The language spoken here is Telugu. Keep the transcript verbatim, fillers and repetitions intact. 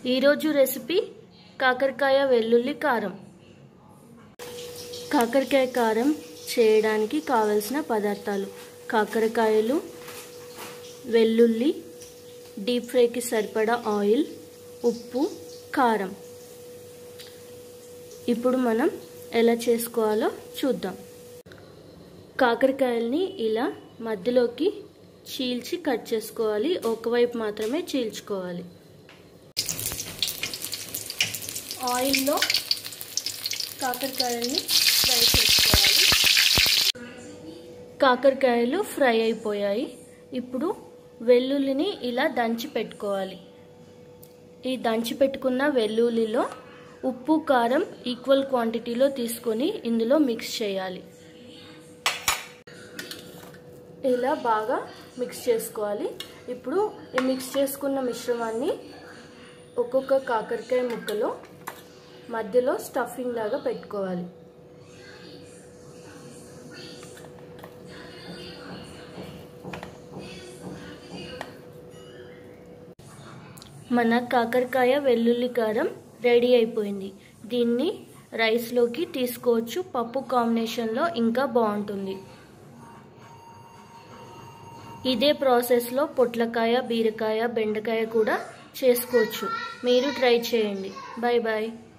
ఈరోజు రెసిపీ కాకరకాయ వెల్లుల్లి కారం. కాకరకాయ కారం చేయడానికి కావలసిన పదార్థాలు: కాకరకాయలు, వెల్లుల్లి, డీప్ ఫ్రైకి సరిపడా ఆయిల్, ఉప్పు, కారం. ఇప్పుడు మనం ఎలా చేసుకోవాలో చూద్దాం. కాకరకాయల్ని ఇలా మధ్యలోకి చీల్చి కట్ చేసుకోవాలి. ఒకవైపు మాత్రమే చీల్చుకోవాలి. ఆయిల్లో కాకరకాయల్ని ఫ్రై చేసుకోవాలి. కాకరకాయలు ఫ్రై అయిపోయాయి. ఇప్పుడు వెల్లుల్లిని ఇలా దంచి పెట్టుకోవాలి. ఈ దంచి పెట్టుకున్న వెల్లుల్లిలో ఉప్పు, కారం ఈక్వల్ క్వాంటిటీలో తీసుకొని ఇందులో మిక్స్ చేయాలి. ఇలా బాగా మిక్స్ చేసుకోవాలి. ఇప్పుడు ఈ మిక్స్ చేసుకున్న మిశ్రమాన్ని ఒక్కొక్క కాకరకాయ ముక్కలో మధ్యలో స్టఫింగ్ లాగా పెట్టుకోవాలి. మన కాకరకాయ వెల్లుల్లి కారం రెడీ అయిపోయింది. దీన్ని రైస్లోకి తీసుకోవచ్చు. పప్పు కాంబినేషన్లో ఇంకా బాగుంటుంది. ఇదే ప్రాసెస్లో పొట్లకాయ, బీరకాయ, బెండకాయ కూడా చేసుకోవచ్చు. మీరు ట్రై చేయండి. Bye bye.